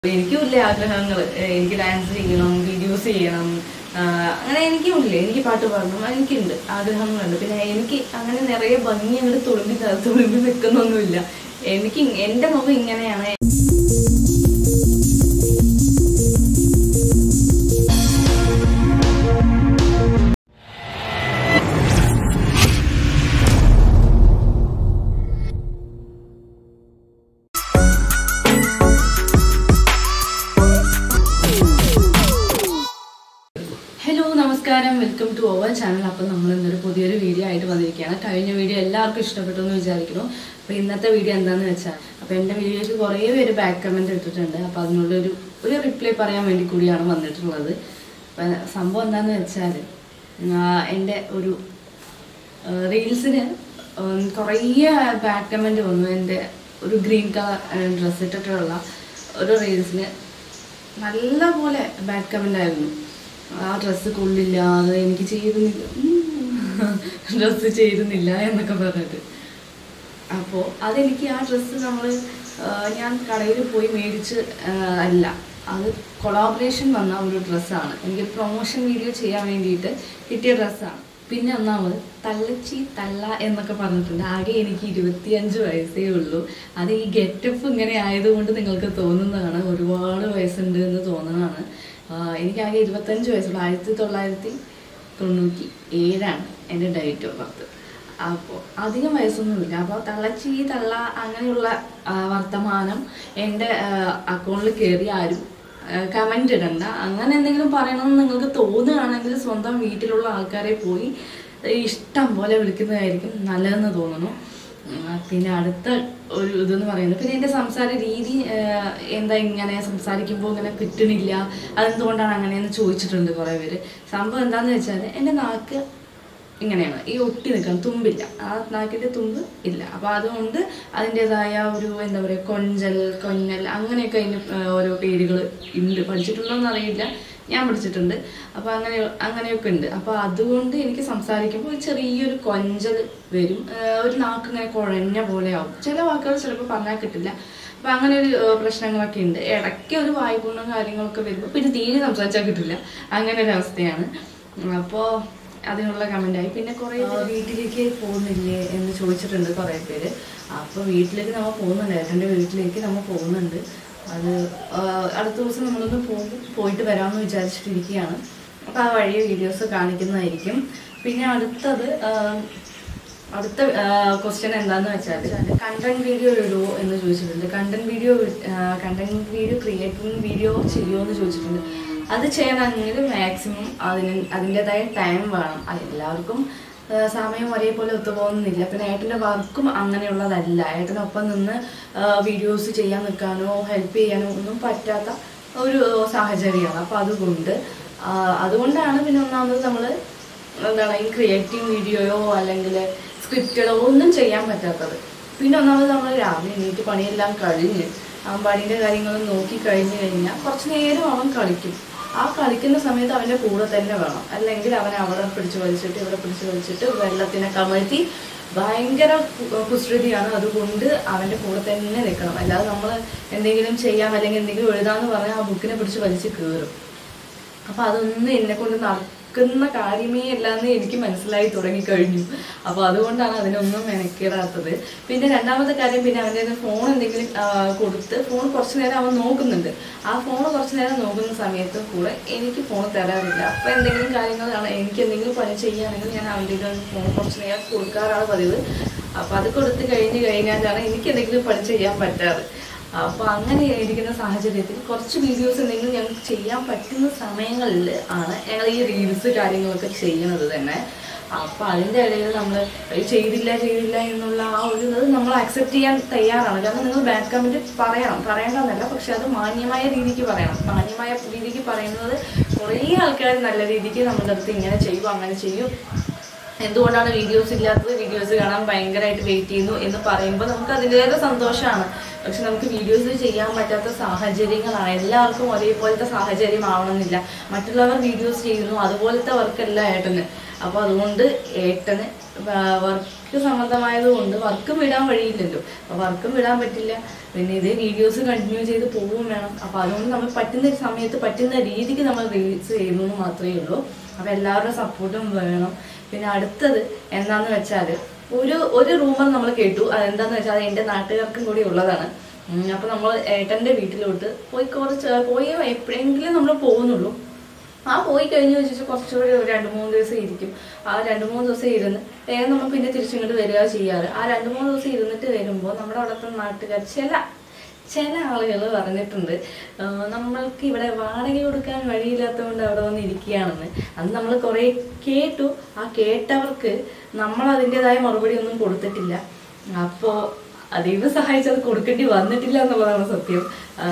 എനിക്കുമില്ലേ ആഗ്രഹങ്ങൾ. എനിക്ക് ഡാൻസ് ചെയ്യണം, വീഡിയോസ് ചെയ്യണം, അങ്ങനെ എനിക്കുമില്ലേ, എനിക്ക് പാട്ട് പാടണം, എനിക്കുണ്ട്, ആഗ്രഹങ്ങളുണ്ട്. പിന്നെ എനിക്ക് അങ്ങനെ നിറയെ ഭംഗി അങ്ങോട്ട് തുളുമ്പി നിൽക്കുന്നൊന്നുമില്ല. എനിക്ക് എൻ്റെ മുഖം ഇങ്ങനെയാണ്. ഹലോ നമസ്കാരം, വെൽക്കം ടു അവർ ചാനൽ. അപ്പോൾ നമ്മൾ ഇന്നൊരു പുതിയൊരു വീഡിയോ ആയിട്ട് വന്നിരിക്കുകയാണ്. കഴിഞ്ഞ വീഡിയോ എല്ലാവർക്കും ഇഷ്ടപ്പെട്ടു എന്ന് വിചാരിക്കുന്നു. അപ്പോൾ ഇന്നത്തെ വീഡിയോ എന്താണെന്ന് വെച്ചാൽ, അപ്പോൾ എൻ്റെ വീഡിയോയ്ക്ക് കുറേ പേര് ബാക്ക് കമൻറ്റ് ഇട്ടിട്ടുണ്ട്. അപ്പോൾ അതിനുള്ളൊരു റിപ്ലൈ പറയാൻ വേണ്ടി കൂടിയാണ് വന്നിട്ടുള്ളത്. അപ്പം സംഭവം എന്താണെന്ന് വെച്ചാൽ, എൻ്റെ ഒരു റീൽസിന് കുറേ ബാക്ക് കമൻറ്റ് വന്നു. എൻ്റെ ഒരു ഗ്രീൻ കളർ ഡ്രസ്സ് ഇട്ടിട്ടുള്ള ഒരു റീൽസിന് നല്ല പോലെ ബാക്ക് കമൻ്റ് ആയിരുന്നു. ആ ഡ്രസ്സ് കൊള്ളില്ല, അത് എനിക്ക് ഡ്രസ്സ് ചേരുന്നില്ല എന്നൊക്കെ പറഞ്ഞിട്ട്. അപ്പോൾ അതെനിക്ക് ആ ഡ്രസ്സ് ഞാൻ കടയിൽ പോയി മേടിച്ച് അല്ല, അത് കൊളാബറേഷൻ വന്ന ഒരു ഡ്രസ്സാണ്. എനിക്ക് പ്രൊമോഷൻ വീഡിയോ ചെയ്യാൻ വേണ്ടിയിട്ട് കിട്ടിയ ഡ്രസ്സാണ്. പിന്നെ ഒന്നാമത് തള്ളച്ചി തള്ള എന്നൊക്കെ പറഞ്ഞിട്ടുണ്ട്. ആകെ എനിക്ക് 25 വയസ്സേ ഉള്ളൂ. അത് ഈ ഗെറ്റപ്പ് ഇങ്ങനെ ആയതുകൊണ്ട് നിങ്ങൾക്ക് തോന്നുന്നതാണ്, ഒരുപാട് വയസ്സുണ്ട് എന്ന് തോന്നുന്നതാണ്. എനിക്കാകെ 25 വയസ്സുള്ളൂ. 1997 എൻ്റെ ഡേറ്റ് ഓഫ് ബർത്ത്. അപ്പോൾ അധികം വയസ്സൊന്നുമില്ല. അപ്പോൾ തള്ളച്ചി തള്ള അങ്ങനെയുള്ള വർത്തമാനം എൻ്റെ അക്കൗണ്ടിൽ കയറി ആരും കമൻ്റ് ഇടണ്ട. അങ്ങനെ എന്തെങ്കിലും പറയണമെന്ന് നിങ്ങൾക്ക് തോന്നുകയാണെങ്കിൽ സ്വന്തം വീട്ടിലുള്ള ആൾക്കാരെ പോയി ഇഷ്ടം പോലെ വിളിക്കുന്നതായിരിക്കും നല്ലതെന്ന് തോന്നുന്നു. പിന്നെ അടുത്ത ഒരു ഇതെന്ന് പറയുന്നത്, പിന്നെ എൻ്റെ സംസാര രീതി എന്താ, ഇങ്ങനെ സംസാരിക്കുമ്പോൾ ഇങ്ങനെ കിട്ടണില്ല, അതെന്തുകൊണ്ടാണ് അങ്ങനെയെന്ന് ചോദിച്ചിട്ടുണ്ട് കുറേ പേര്. സംഭവം എന്താണെന്ന് വെച്ചാൽ, എൻ്റെ നാക്ക് ഇങ്ങനെയാണ്, ഈ ഒട്ടി നിൽക്കണം, തുമ്പില്ല, ആ നാക്കിൻ്റെ തുമ്പ് ഇല്ല. അപ്പോൾ അതുകൊണ്ട് അതിൻ്റേതായ ഒരു എന്താ പറയുക, കൊഞ്ഞൽ അങ്ങനെയൊക്കെ അതിന് ഓരോ പേരുകൾ ഉണ്ട്. പഠിച്ചിട്ടുണ്ടോയെന്ന് അറിയില്ല, ഞാൻ പഠിച്ചിട്ടുണ്ട്. അപ്പോൾ അങ്ങനെയൊക്കെ ഉണ്ട്. അപ്പോൾ അതുകൊണ്ട് എനിക്ക് സംസാരിക്കുമ്പോൾ ചെറിയൊരു കൊഞ്ചൽ വരും, ഒരു നാക്ക് ഇങ്ങനെ കുഴഞ്ഞ പോലെ ആവും. ചില വാക്കുകൾ ചിലപ്പോൾ പറഞ്ഞാൽ കിട്ടില്ല. അപ്പോൾ അങ്ങനെ ഒരു പ്രശ്നങ്ങളൊക്കെ ഉണ്ട്. ഇടയ്ക്ക് ഒരു വായ്പുണ്ണും കാര്യങ്ങളൊക്കെ വരുമ്പോൾ പിന്നെ തീരെ സംസാരിച്ചാൽ കിട്ടില്ല, അങ്ങനെ ഒരു അവസ്ഥയാണ്. അപ്പോൾ അതിനുള്ള കമൻ്റായി. പിന്നെ കുറേ വീട്ടിലേക്ക് പോകുന്നില്ലേ എന്ന് ചോദിച്ചിട്ടുണ്ട് കുറേ പേര്. അപ്പോൾ വീട്ടിലേക്ക് നമ്മൾ പോകുന്നുണ്ട്, ഏട്ടൻ്റെ വീട്ടിലേക്ക് നമ്മൾ പോകുന്നുണ്ട്. അത് അടുത്ത ദിവസം നമ്മളൊന്ന് പോയിട്ട് വരാമെന്ന് വിചാരിച്ചിട്ടിരിക്കുകയാണ്. അപ്പോൾ ആ വഴിയ വീഡിയോസ് കാണിക്കുന്നതായിരിക്കും. പിന്നെ അടുത്ത ക്വസ്റ്റ്യൻ എന്താണെന്ന് വെച്ചാൽ, കണ്ടന്റ് വീഡിയോ ഇടുമോ എന്ന് ചോദിച്ചിട്ടുണ്ട്. കണ്ടന്റ് വീഡിയോ ക്രിയേറ്റിംഗ് വീഡിയോ ചെയ്യുമോ എന്ന് ചോദിച്ചിട്ടുണ്ട്. അത് ചെയ്യണമെങ്കിൽ മാക്സിമം അതിൻ്റെതായ ടൈം വേണം. എല്ലാവർക്കും സമയം ഒരേപോലെ ഒത്തുപോകുന്നില്ല. പിന്നെ ഏട്ടൻ്റെ വർക്കും അങ്ങനെയുള്ളതല്ല. ഏട്ടനൊപ്പം നിന്ന് വീഡിയോസ് ചെയ്യാൻ നിൽക്കാനോ ഹെൽപ്പ് ചെയ്യാനോ ഒന്നും പറ്റാത്ത ഒരു സാഹചര്യമാണ്. അപ്പോൾ അതുകൊണ്ടാണ് പിന്നെ ഒന്നാമത് നമ്മൾ ഈ ക്രിയേറ്റീവ് വീഡിയോയോ അല്ലെങ്കിൽ സ്ക്രിപ്റ്റഡോ ഒന്നും ചെയ്യാൻ പറ്റാത്തത്. പിന്നെ ഒന്നാമത് നമ്മൾ രാവിലെ എണീറ്റ് പണിയെല്ലാം കഴിഞ്ഞ് അമ്പാടിൻ്റെ കാര്യങ്ങളും നോക്കി കഴിഞ്ഞ് കഴിഞ്ഞാൽ കുറച്ച് നേരം അവൻ കളിക്കും. ആ കളിക്കുന്ന സമയത്ത് അവൻ്റെ കൂടെ തന്നെ വേണം, അല്ലെങ്കിൽ അവൻ അവിടെ പിടിച്ച് വലിച്ചിട്ട് വെള്ളത്തിനെ കമഴ്ത്തി ഭയങ്കര കുസൃതിയാണ്. അതുകൊണ്ട് അവൻ്റെ കൂടെ തന്നെ നിൽക്കണം. അല്ലാതെ നമ്മൾ എന്തെങ്കിലും ചെയ്യാം അല്ലെങ്കിൽ എന്തെങ്കിലും എഴുതാമെന്ന് പറഞ്ഞാൽ ആ ബുക്കിനെ പിടിച്ച് വലിച്ച് കയറും. അപ്പോൾ അതൊന്നും എന്നെക്കൊണ്ട് നടക്കുന്ന കാര്യമേ അല്ല എന്ന് എനിക്ക് മനസ്സിലായി തുടങ്ങിക്കഴിഞ്ഞു. അപ്പോൾ അതുകൊണ്ടാണ് അതിനൊന്നും മെനക്കേറാത്തത്. പിന്നെ രണ്ടാമത്തെ കാര്യം, പിന്നെ അവൻ്റെ ഫോൺ എന്തെങ്കിലും കൊടുത്ത് ഫോൺ കുറച്ച് നേരം അവൻ നോക്കുന്നുണ്ട്. ആ ഫോൺ കുറച്ച് നേരം നോക്കുന്ന സമയത്ത് കൂടെ എനിക്ക് ഫോൺ തരാറില്ല. അപ്പോൾ എന്തെങ്കിലും കാര്യങ്ങളാണ്, എനിക്ക് എന്തെങ്കിലും പണി ചെയ്യുകയാണെങ്കിൽ ഞാൻ അവൻ്റെ ഫോൺ കുറച്ച് നേരം കൊടുക്കാറാണ് പതിവ്. അപ്പോൾ അത് കൊടുത്ത് കഴിഞ്ഞാലാണ് എനിക്ക് എന്തെങ്കിലും പണി ചെയ്യാൻ പറ്റാറ്. അപ്പോൾ അങ്ങനെ ഇരിക്കുന്ന സാഹചര്യത്തിൽ കുറച്ച് വീഡിയോസ് എന്തെങ്കിലും ഞങ്ങൾക്ക് ചെയ്യാൻ പറ്റുന്ന സമയങ്ങളിൽ ആണ് ഞങ്ങൾ ഈ റീൽസ് കാര്യങ്ങളൊക്കെ ചെയ്യുന്നത് തന്നെ. അപ്പോൾ അതിൻ്റെ ഇടയിൽ നമ്മൾ ചെയ്തില്ല എന്നുള്ള ആ ഒരു ഇത് നമ്മൾ അക്സെപ്റ്റ് ചെയ്യാൻ തയ്യാറാണ്. കാരണം നിങ്ങൾ ബാക്ക് കമൻറ്റ് പറയണമെന്നല്ല, പക്ഷെ അത് മാന്യമായ രീതിക്ക് പറയണം. മാന്യമായ രീതിക്ക് പറയുന്നത് കുറേ ആൾക്കാർ നല്ല രീതിക്ക് നമ്മുടെ അടുത്ത് ഇങ്ങനെ ചെയ്യും അങ്ങനെ ചെയ്യും, എന്തുകൊണ്ടാണ് വീഡിയോസ് ഇല്ലാത്തത്, വീഡിയോസ് കാണാൻ ഭയങ്കരമായിട്ട് വെയിറ്റ് ചെയ്യുന്നു എന്ന് പറയുമ്പോൾ നമുക്ക് അതിൻ്റെതായ സന്തോഷമാണ്. പക്ഷെ നമുക്ക് വീഡിയോസ് ചെയ്യാൻ പറ്റാത്ത സാഹചര്യങ്ങളാണ്. എല്ലാവർക്കും ഒരേപോലത്തെ സാഹചര്യം ആവണമെന്നില്ല. മറ്റുള്ളവർ വീഡിയോസ് ചെയ്യുന്നു, അതുപോലത്തെ വർക്കല്ല ഏട്ടന്. അപ്പോൾ അതുകൊണ്ട് ഏട്ടന് വർക്ക് സംബന്ധമായതുകൊണ്ട് വർക്കും വിടാൻ വഴിയില്ലല്ലോ. അപ്പോൾ വർക്കും വിടാൻ പറ്റില്ല, പിന്നെ ഇതേ വീഡിയോസ് കണ്ടിന്യൂ ചെയ്ത് പോവുകയും വേണം. അപ്പോൾ അതുകൊണ്ട് നമ്മൾ പറ്റുന്ന സമയത്ത് പറ്റുന്ന രീതിക്ക് നമ്മൾ റീൽസ് ചെയ്യുന്നു മാത്രമേ ഉള്ളൂ. അപ്പോൾ എല്ലാവരുടെ സപ്പോർട്ടും വേണം. പിന്നെ അടുത്തത് എന്താണെന്ന് വെച്ചാൽ ഒരു റൂമർ നമ്മൾ കേട്ടു. അതെന്താണെന്ന് വെച്ചാൽ അത് എൻ്റെ നാട്ടുകാർക്കും കൂടി ഉള്ളതാണ്. അപ്പോൾ നമ്മൾ ഏട്ടൻ്റെ വീട്ടിലോട്ട് പോയി എപ്പോഴെങ്കിലും നമ്മൾ പോകുന്നുള്ളൂ. ആ പോയി കഴിഞ്ഞ് വെച്ചിട്ട് കുറച്ചുകൂടി 2-3 ദിവസം ഇരിക്കും. ആ 2-3 ദിവസം ഇരുന്ന് നമ്മൾ പിന്നെ തിരിച്ചിങ്ങോട്ട് വരിക ചെയ്യാറ്. ആ 2-3 ദിവസം ഇരുന്നിട്ട് വരുമ്പോൾ നമ്മുടെ അവിടുത്തെ നാട്ടുകാർ ചില ആളുകൾ പറഞ്ഞിട്ടുണ്ട്, നമ്മൾക്ക് ഇവിടെ വാടക കൊടുക്കാൻ വഴിയില്ലാത്തതുകൊണ്ട് അവിടെ വന്ന് ഇരിക്കുകയാണെന്ന്. അത് നമ്മൾ കുറേ കേട്ടു. ആ കേട്ടവർക്ക് നമ്മൾ അതിൻ്റെതായ മറുപടി ഒന്നും കൊടുത്തിട്ടില്ല. അപ്പോൾ ദൈവം സഹായിച്ചത് കൊടുക്കേണ്ടി വന്നിട്ടില്ല എന്നുള്ളതാണ് സത്യം.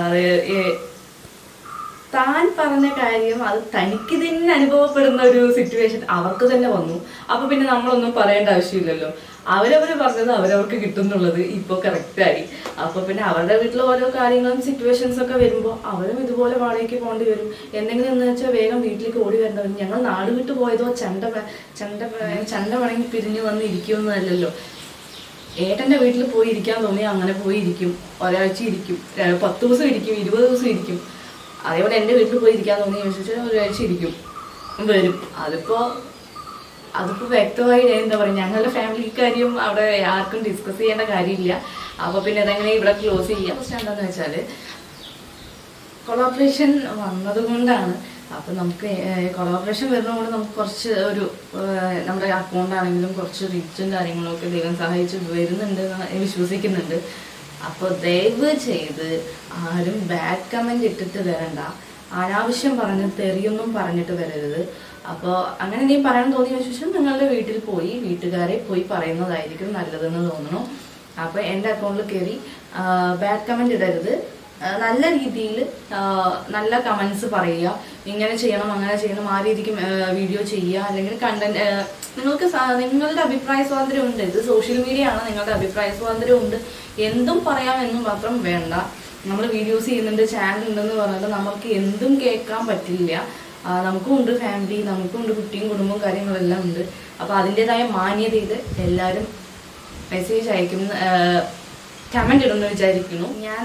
താൻ പറഞ്ഞ കാര്യം അത് തനിക്ക് തന്നെ അനുഭവപ്പെടുന്ന ഒരു സിറ്റുവേഷൻ അവർക്ക് തന്നെ വന്നു. അപ്പൊ പിന്നെ നമ്മളൊന്നും പറയേണ്ട ആവശ്യമില്ലല്ലോ. അവരവർ പറഞ്ഞത് അവരവർക്ക് കിട്ടുന്നുള്ളത് ഇപ്പോൾ കറക്റ്റായി. അപ്പൊ പിന്നെ അവരുടെ വീട്ടിൽ ഓരോ കാര്യങ്ങളും സിറ്റുവേഷൻസ് ഒക്കെ വരുമ്പോൾ അവരും ഇതുപോലെ വാടകയ്ക്ക് പോകേണ്ടി വരും. എന്തെങ്കിലും എന്ന് വെച്ചാൽ വേഗം വീട്ടിലേക്ക് ഓടി വരേണ്ടത്. ഞങ്ങൾ നാട് വിട്ടു പോയതോ ചണ്ട പണങ്ങി പിരിഞ്ഞു വന്ന് ഇരിക്കുമെന്നല്ലല്ലോ. ഏട്ടൻ്റെ വീട്ടിൽ പോയി ഇരിക്കാൻ തോന്നി അങ്ങനെ പോയി ഇരിക്കും. ഒരാഴ്ച ഇരിക്കും, 10 ദിവസം ഇരിക്കും, 20 ദിവസം ഇരിക്കും. അതേപോലെ എൻ്റെ വീട്ടിൽ പോയി ഇരിക്കാൻ തോന്നി ചോദിച്ചാൽ ഒരാഴ്ച ഇരിക്കും, വരും. അതിപ്പോൾ വ്യക്തമായി എന്താ പറയുക, ഞങ്ങളുടെ ഫാമിലി കാര്യം അവിടെ ആർക്കും ഡിസ്കസ് ചെയ്യേണ്ട കാര്യമില്ല. അപ്പോൾ പിന്നെ അതെങ്ങനെ ഇവിടെ ക്ലോസ് ചെയ്യാം. പക്ഷെ എന്താണെന്ന് വെച്ചാൽ കൊളാബറേഷൻ വന്നതുകൊണ്ടാണ്. അപ്പം നമുക്ക് കൊളാബറേഷൻ വരുന്നതുകൊണ്ട് നമുക്ക് കുറച്ച് നമ്മുടെ അക്കൗണ്ട് ആണെങ്കിലും കുറച്ച് റീച്ചും കാര്യങ്ങളൊക്കെ ദൈവം സഹായിച്ച് വരുന്നുണ്ട് എന്ന് വിശ്വസിക്കുന്നുണ്ട്. അപ്പോൾ ദയവ് ചെയ്ത് ആരും ബാഡ് കമൻറ്റ് ഇട്ടിട്ട് വരണ്ട. അനാവശ്യം പറഞ്ഞ് തെറിയൊന്നും പറഞ്ഞിട്ട് വരരുത്. അപ്പോൾ അങ്ങനെ എന്തെങ്കിലും പറയാൻ തോന്നിയ ശേഷം നിങ്ങളുടെ വീട്ടുകാരെ പോയി പറയുന്നതായിരിക്കും നല്ലതെന്ന് തോന്നുന്നു. അപ്പോൾ എൻ്റെ അക്കൗണ്ടിൽ കയറി ബാഡ് കമൻറ്റ് ഇടരുത്. നല്ല രീതിയിൽ നല്ല കമൻസ് പറയുക. ഇങ്ങനെ ചെയ്യണം, അങ്ങനെ ചെയ്യണം, ആ രീതിക്ക് വീഡിയോ ചെയ്യുക. അല്ലെങ്കിൽ കണ്ടന്റ് നിങ്ങളുടെ അഭിപ്രായ സ്വാതന്ത്ര്യം ഉണ്ട്. ഇത് സോഷ്യൽ മീഡിയ ആണ്, നിങ്ങളുടെ അഭിപ്രായ സ്വാതന്ത്ര്യം ഉണ്ട്. എന്തും പറയാമെന്നും മാത്രം വേണ്ട. നമ്മൾ വീഡിയോസ് ചെയ്യുന്നുണ്ട്, ചാനൽ ഉണ്ടെന്ന് പറഞ്ഞിട്ട് നമുക്ക് എന്തും കേൾക്കാൻ പറ്റില്ല. നമുക്കും ഉണ്ട് ഫാമിലി, നമുക്കും ഉണ്ട് കുട്ടിയും കുടുംബവും കാര്യങ്ങളെല്ലാം ഉണ്ട്. അപ്പോൾ അതിൻ്റെതായ മാന്യതയിൽ എല്ലാവരും മെസ്സേജ് അയക്കും, കമൻ്റ് ഇടുമെന്ന് വിചാരിക്കുന്നു. ഞാൻ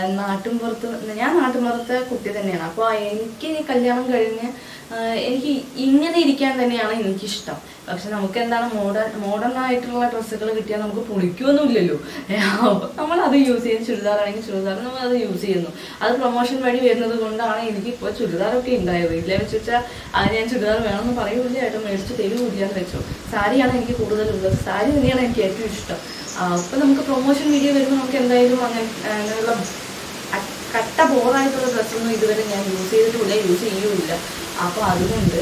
നാട്ടുമ്പുറത്തെ കുട്ടി തന്നെയാണ്. അപ്പോൾ എനിക്ക് കല്യാണം കഴിഞ്ഞ് എനിക്ക് ഇങ്ങനെ ഇരിക്കാൻ തന്നെയാണ് എനിക്കിഷ്ടം. പക്ഷെ നമുക്ക് എന്താണ് മോഡേൺ ആയിട്ടുള്ള ഡ്രസ്സുകൾ കിട്ടിയാൽ നമുക്ക് പൊളിക്കൊന്നുമില്ലല്ലോ. നമ്മൾ അത് യൂസ് ചെയ്യും. ചുരിദാറാണെങ്കിൽ ചുരിദാർ നമ്മൾ അത് യൂസ് ചെയ്യുന്നു. അത് പ്രൊമോഷൻ വഴി വരുന്നത് കൊണ്ടാണ് എനിക്കിപ്പോൾ ചുരിദാറൊക്കെ ഉണ്ടായത്. ഇല്ലെന്ന് വെച്ചാൽ അത് ഞാൻ ചുരിദാർ വേണമെന്ന് പറയുമില്ല, ഏട്ടൻ മേടിച്ച് തരുമില്ലാന്ന് വെച്ചോ. സാരിയാണ് എനിക്ക് കൂടുതലുള്ളത്. സാരി തന്നെയാണ് എനിക്ക് ഏറ്റവും ഇഷ്ടം. അപ്പം നമുക്ക് പ്രൊമോഷൻ വീഡിയോ വരുമ്പോൾ നമുക്ക് എന്തായാലും അങ്ങനെയുള്ള കട്ട ബോറായിട്ടുള്ള ഡ്രസ്സൊന്നും ഇതുവരെ ഞാൻ യൂസ് ചെയ്തിട്ടില്ല, യൂസ് ചെയ്യുമില്ല. അപ്പോൾ അതുകൊണ്ട്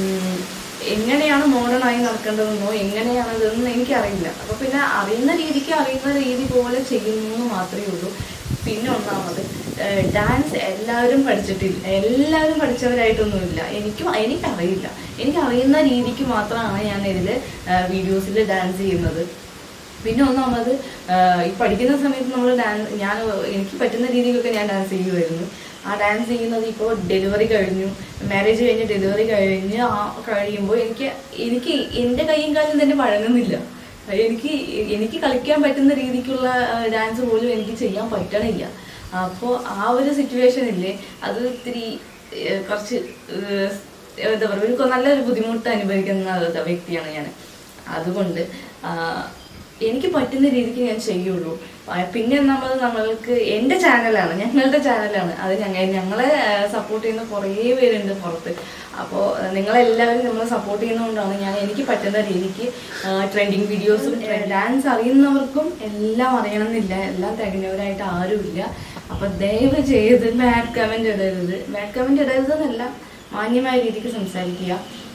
എങ്ങനെയാണ് മോഡേൺ ആയി നടക്കേണ്ടതെന്നോ എങ്ങനെയാണ് ഇതെന്ന് എനിക്കറിയില്ല. അപ്പോൾ പിന്നെ അറിയുന്ന രീതി പോലെ ചെയ്യുന്നു മാത്രമേ ഉള്ളൂ. പിന്നെ ഒന്നാമത് ഡാൻസ് എല്ലാവരും പഠിച്ചവരായിട്ടൊന്നുമില്ല. എനിക്കറിയില്ല. എനിക്കറിയുന്ന രീതിക്ക് മാത്രമാണ് ഞാൻ ഇതിൽ വീഡിയോസിൽ ഡാൻസ് ചെയ്യുന്നത്. പിന്നെ ഒന്നാമത് ഈ പഠിക്കുന്ന സമയത്ത് നമ്മൾ എനിക്ക് പറ്റുന്ന രീതിയിലൊക്കെ ഞാൻ ഡാൻസ് ചെയ്യുമായിരുന്നു. ആ ഡാൻസ് ചെയ്യുന്നത് ഇപ്പോൾ ഡെലിവറി കഴിഞ്ഞു, മാരേജ് കഴിഞ്ഞ് ഡെലിവറി കഴിയുമ്പോൾ എനിക്ക് എൻ്റെ കൈയും കാലും തന്നെ വഴങ്ങുന്നില്ല. എനിക്ക് കളിക്കാൻ പറ്റുന്ന രീതിക്കുള്ള ഡാൻസ് പോലും എനിക്ക് ചെയ്യാൻ പറ്റണില്ല. അപ്പോൾ ആ ഒരു സിറ്റുവേഷനില്ലേ, അത് ഇത്തിരി കുറച്ച് എന്താ പറയുക, നല്ലൊരു ബുദ്ധിമുട്ട് അനുഭവിക്കുന്ന വ്യക്തിയാണ് ഞാൻ. അതുകൊണ്ട് എനിക്ക് പറ്റുന്ന രീതിക്ക് ഞാൻ ചെയ്യുള്ളൂ. പിന്നെ നമ്മൾക്ക് എൻ്റെ ചാനലാണ്, ഞങ്ങളുടെ ചാനലാണ്. അത് ഞങ്ങളെ സപ്പോർട്ട് ചെയ്യുന്ന കുറേ പേരുണ്ട് പുറത്ത്. അപ്പോൾ നിങ്ങളെല്ലാവരും നമ്മളെ സപ്പോർട്ട് ചെയ്യുന്നതുകൊണ്ടാണ് എനിക്ക് പറ്റുന്ന രീതിക്ക് ട്രെൻഡിങ് വീഡിയോസും ഡാൻസ് അറിയുന്നവർക്കും എല്ലാം അറിയണമെന്നില്ല, എല്ലാം തികഞ്ഞവരായിട്ട് ആരുമില്ല. അപ്പോൾ ദയവ് ചെയ്ത് ബാഡ് കമൻറ്റ് ഇടരുതെന്നല്ല, മാന്യമായ രീതിക്ക് സംസാരിക്കുക.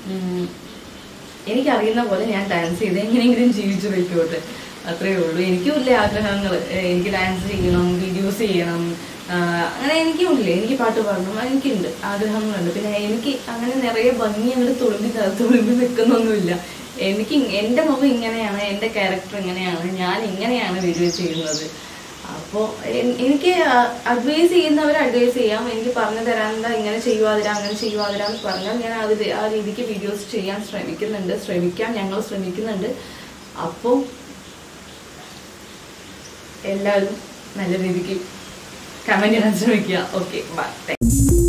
എനിക്കറിയുന്ന പോലെ ഞാൻ ഡാൻസ് ചെയ്ത് എങ്ങനെയെങ്കിലും ജീവിച്ചു വയ്ക്കോട്ടെ, അത്രയേ ഉള്ളൂ. എനിക്കുമില്ല ആഗ്രഹങ്ങൾ, എനിക്ക് ഡാൻസ് ചെയ്യണം, വീഡിയോസ് ചെയ്യണം, അങ്ങനെ എനിക്കുമില്ല. എനിക്ക് പാട്ട് പാടണം, എനിക്കുണ്ട്, ആഗ്രഹങ്ങളുണ്ട്. പിന്നെ എനിക്ക് അങ്ങനെ നിറയെ ഭംഗി അങ്ങോട്ട് തുളുമ്പി നിൽക്കുന്നൊന്നുമില്ല. എൻ്റെ മുഖം ഇങ്ങനെയാണ്, എൻ്റെ ക്യാരക്ടർ ഇങ്ങനെയാണ്, ഞാൻ ഇങ്ങനെയാണ് വീഡിയോ ചെയ്യുന്നത്. അപ്പോൾ എനിക്ക് അഡ്വൈസ് ചെയ്യുന്നവർ അഡ്വൈസ് ചെയ്യാം. എനിക്ക് പറഞ്ഞു തരാനുള്ള ഇങ്ങനെ ചെയ്യുവാതിരാ അങ്ങനെ ചെയ്യുവാതിരാന്ന് പറഞ്ഞാൽ ഞാൻ ആ രീതിക്ക് വീഡിയോസ് ചെയ്യാൻ ശ്രമിക്കാം, ഞങ്ങൾ ശ്രമിക്കുന്നുണ്ട്. അപ്പോൾ എല്ലാവരും നല്ല രീതിക്ക് കമന്റ് ചെയ്യാൻ ശ്രമിക്കുക. Okay, by.